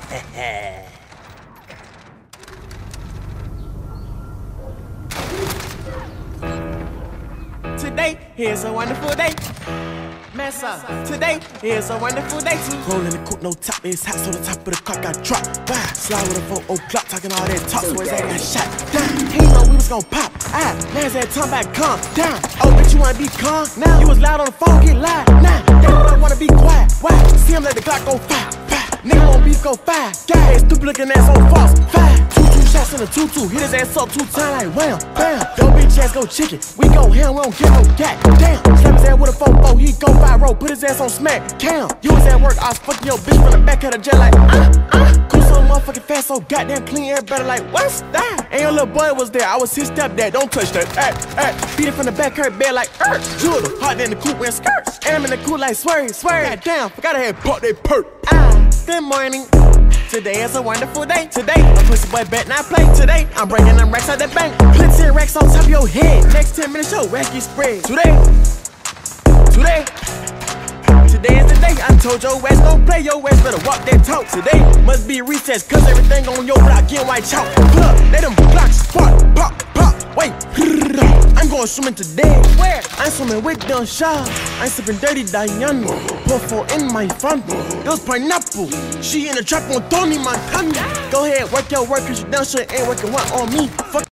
Today is a wonderful day. Massa, today is a wonderful day too. Rolling the coupe, no top, it's hot, so the top of the car got dropped. Wow, slide with a 4 o'clock, talking all that talk, so his ass got shot down. He ain't know we was gon' pop. Man's that time back, calm down. Oh, bitch, you wanna be calm now? You was loud on the phone, get loud now. They don't wanna be quiet. Why? See him let the Glock go fire. Nigga won't beef go fire. Guy, stupid looking ass on false. Fire. 2 shots in a 2-2. Hit his ass up 2 times like wham, bam. Don't bitch ass go chicken. We go ham, we don't get no gat. Damn. Slap his ass with a 4-4. He go viral. Put his ass on smack. Cam. You was at work. I was fucking your bitch from the back of the jet like Cool so motherfucking fast, so goddamn clean. Everybody like, what's that? And your little boy was there. I was his stepdad. Don't touch that. Beat it from the back, her bed like Judah. Hot in the coupe wearing skirts. And I'm in the coupe like swerve. Goddamn. Forgot I had bought that perk. Good morning. Today is a wonderful day. Today, a pussy boy bet not play. Today, I'm bringing them racks out the bank. Plenty of racks on top of your head. Next 10 minutes, your rack get spread. Today is the day. I told your ass don't play. Your ass better walk that talk. Today must be recess, cause everything on your block getting white chalk. Plug, let them blocks spark, pop. Wait, I'm going swimming today. Where? I'm swimming with Don Shaw. I'm sipping dirty Diana. Pour 4 in my front. Those pineapple. She in the trap on Tony Montana. Go ahead, work your work, cause you done shit ain't working one on me. Fuck.